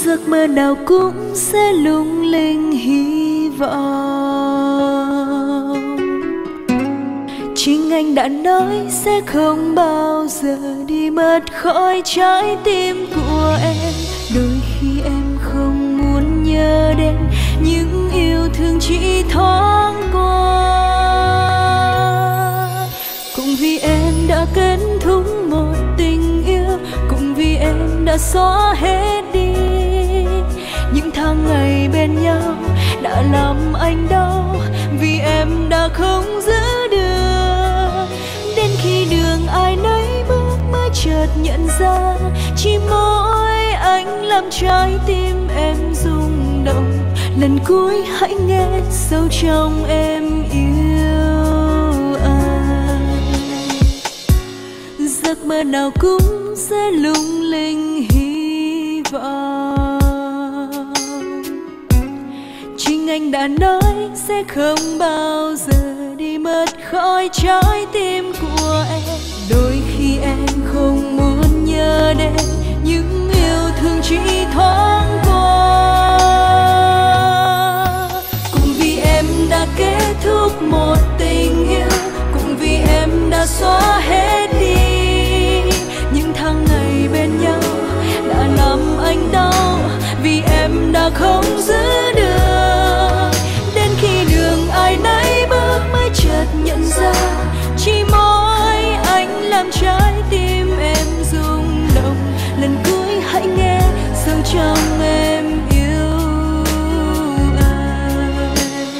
giấc mơ nào cũng sẽ lung linh hy vọng. Chính anh đã nói sẽ không bao giờ đi mất khỏi trái tim của em. Đôi khi em không muốn nhớ đến những yêu thương chỉ thoáng qua. Cũng vì em đã kết thúc một tình yêu, cũng vì em đã xóa hết đi những tháng ngày bên nhau đã làm anh đau. Vì em đã không giữ được, đến khi đường ai nấy bước mới chợt nhận ra chỉ mỗi anh làm trái tim em rung động. Lần cuối hãy nghe sâu trong em yêu anh. Giấc mơ nào cũng sẽ lung linh hy vọng. Chính anh đã nói sẽ không bao giờ đi mất khỏi trái tim của em. Đôi khi em không muốn nhớ đến những yêu thương chỉ thoáng qua. Cũng vì em đã kết thúc một tình yêu, cũng vì em đã xóa hết đi những tháng ngày bên nhau đã làm anh đau. Vì em đã không giữ được, đến khi đường ai nấy bước mới chợt nhận ra chỉ mỗi anh làm trái tim em rung động. Lần cuối hãy nghe sâu trong em yêu anh.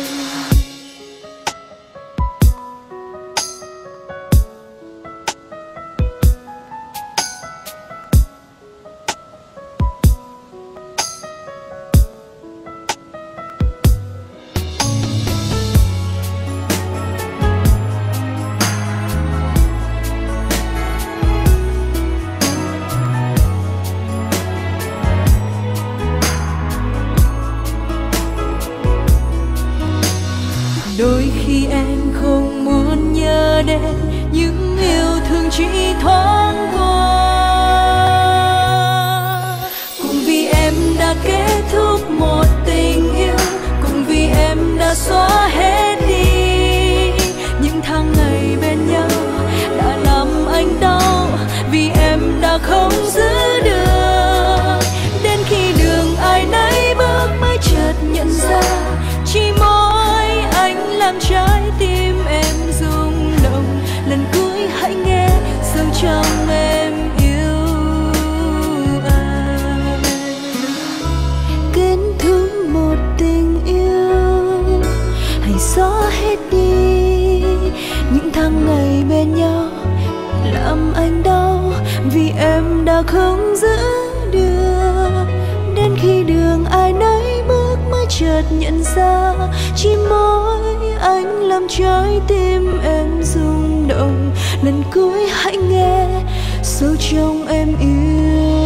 Đôi khi em không muốn nhớ đến những yêu thương chỉ thoáng qua. Cũng vì em đã kết thúc một tình yêu, cũng vì em đã xóa hết đi những tháng ngày bên nhau đã làm anh đau. Vì em đã không giữ được, đến khi đường ai nấy bước mới chợt nhận ra chỉ mỗi anh làm trái tim em rung động. Lần cuối hãy nghe sâu trong em yêu anh. Kết thúc một tình yêu, hãy xóa hết đi những tháng ngày bên nhau làm anh đau. Vì em đã không giữ được, đến khi đường ai nấy bước mới chợt nhận ra chỉ mỗi anh làm trái tim em rung động. Lần cuối hãy nghe sâu trong em yêu